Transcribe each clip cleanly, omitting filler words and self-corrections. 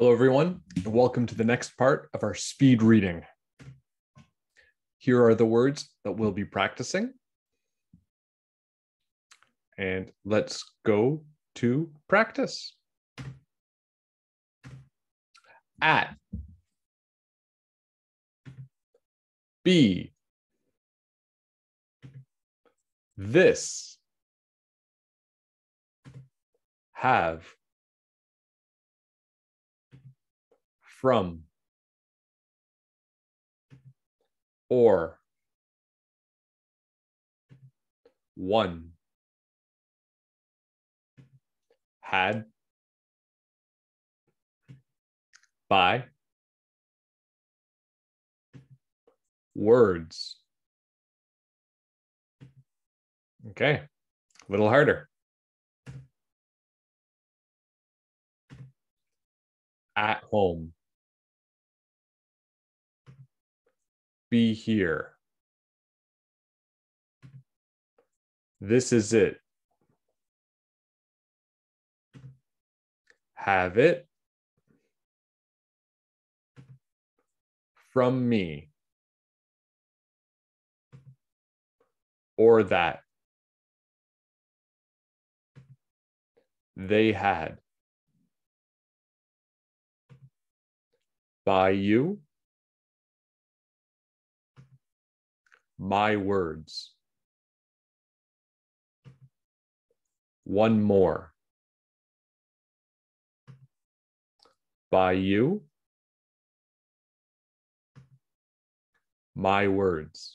Hello, everyone, and welcome to the next part of our speed reading. Here are the words that we'll be practicing. And let's go to practice. At. Be. This. Have. From. Or. One. Had. By. Words. Okay, a little harder. At home. Be here. This is it. Have it. From me. Or that. They had. By you. My words. One more. By you. My words.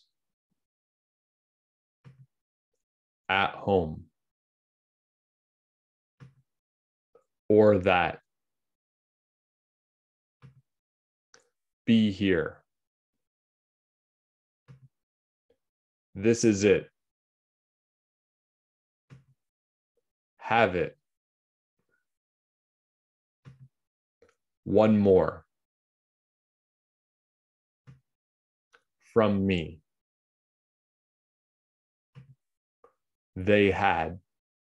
At home. Or that. Be here. This is it. Have it. One more. From me. They had.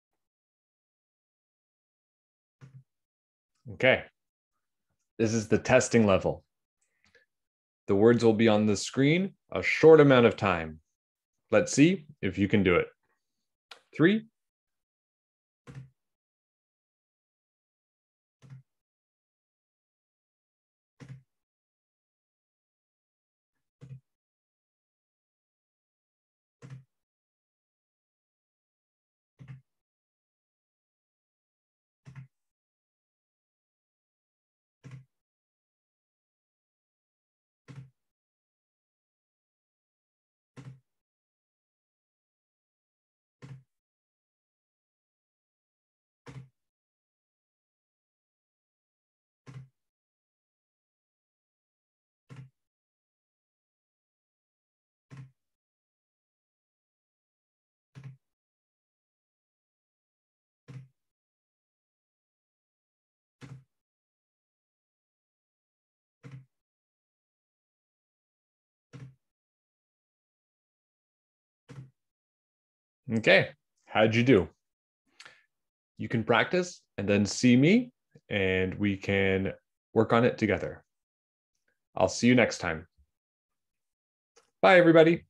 Okay. This is the testing level. The words will be on the screen a short amount of time. Let's see if you can do it. 3, okay. How'd you do? You can practice and then see me, and we can work on it together. I'll see you next time. Bye, everybody.